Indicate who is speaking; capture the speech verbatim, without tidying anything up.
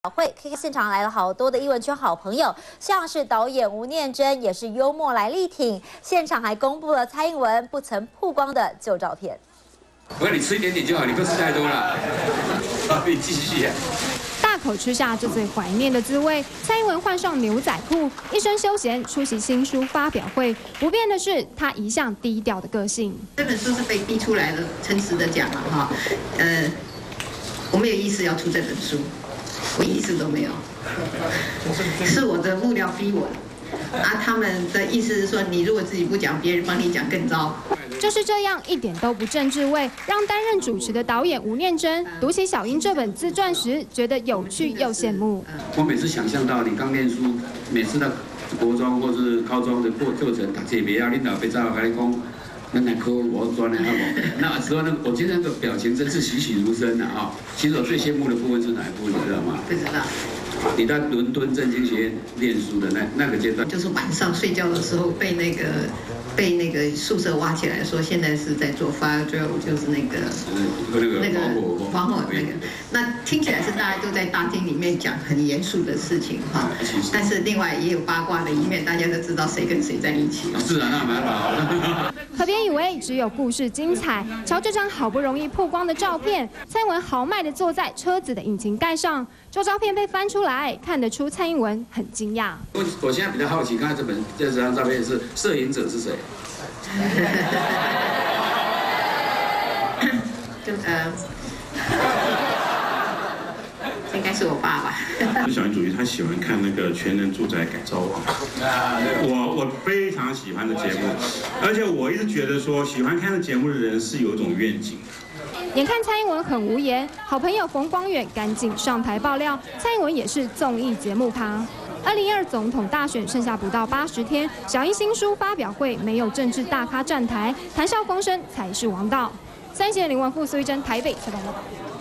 Speaker 1: 会 K K 现场来了好多的艺文圈好朋友，像是导演吴念真也是幽默来力挺，现场还公布了蔡英文不曾曝光的旧照片。
Speaker 2: 我让你吃一点点就好，你不要吃太多了。你继续。
Speaker 3: 大口吃下这最怀念的滋味，蔡英文换上牛仔裤，一身休闲出席新书发表会。不变的是他一向低调的个性。
Speaker 4: 这本书是被逼出来的，诚实的讲了哈，呃，我没有意思要出这本书。 我意思都没有，是我的幕僚逼我的，啊，他们的意思是说，你如果自己不讲，别人帮你讲更糟。
Speaker 3: 就是这样，一点都不政治味，让担任主持的导演吴念真读起小英这本自传时，觉得有趣又羡慕。
Speaker 2: 我每次想象到你刚念书，每次到国中或是高中的过课程，读册别啊，领导别再跟你讲。 那来科我转来好不？那时候那我今天的表情真是栩栩如生的啊！其实我最羡慕的部分是哪一部分，你知道吗？
Speaker 4: 不知道。
Speaker 2: 你在伦敦政经学院念书的那那个阶段，
Speaker 4: 就是晚上睡觉的时候被那个被那个宿舍挖起来，说现在是在做 fire drill， 就是那个那个防火那个。那听起来是大家都在大厅里面讲很严肃的事情哈，但是另外也有八卦的一面，大家都知道谁跟谁在一起。
Speaker 2: 是啊，那蛮好。
Speaker 3: 可别以为只有故事精彩，瞧这张好不容易曝光的照片，蔡英文豪迈地坐在车子的引擎盖上。这照片被翻出来，看得出蔡英文很惊讶。
Speaker 2: 我我现在比较好奇，刚才这本这张照片是摄影者是谁？
Speaker 4: 就呃，应该是我爸爸。
Speaker 5: 小英主席他喜欢看那个《全能住宅改造网》，我我非常喜欢的节目，而且我一直觉得说，喜欢看的节目的人是有一种愿景。
Speaker 3: 眼看蔡英文很无言，好朋友冯光远赶紧上台爆料，蔡英文也是综艺节目咖。二零二总统大选剩下不到八十天，小英新书发表会没有政治大咖站台，谈笑风生才是王道。三贤林文富、苏一珍台北采访报道。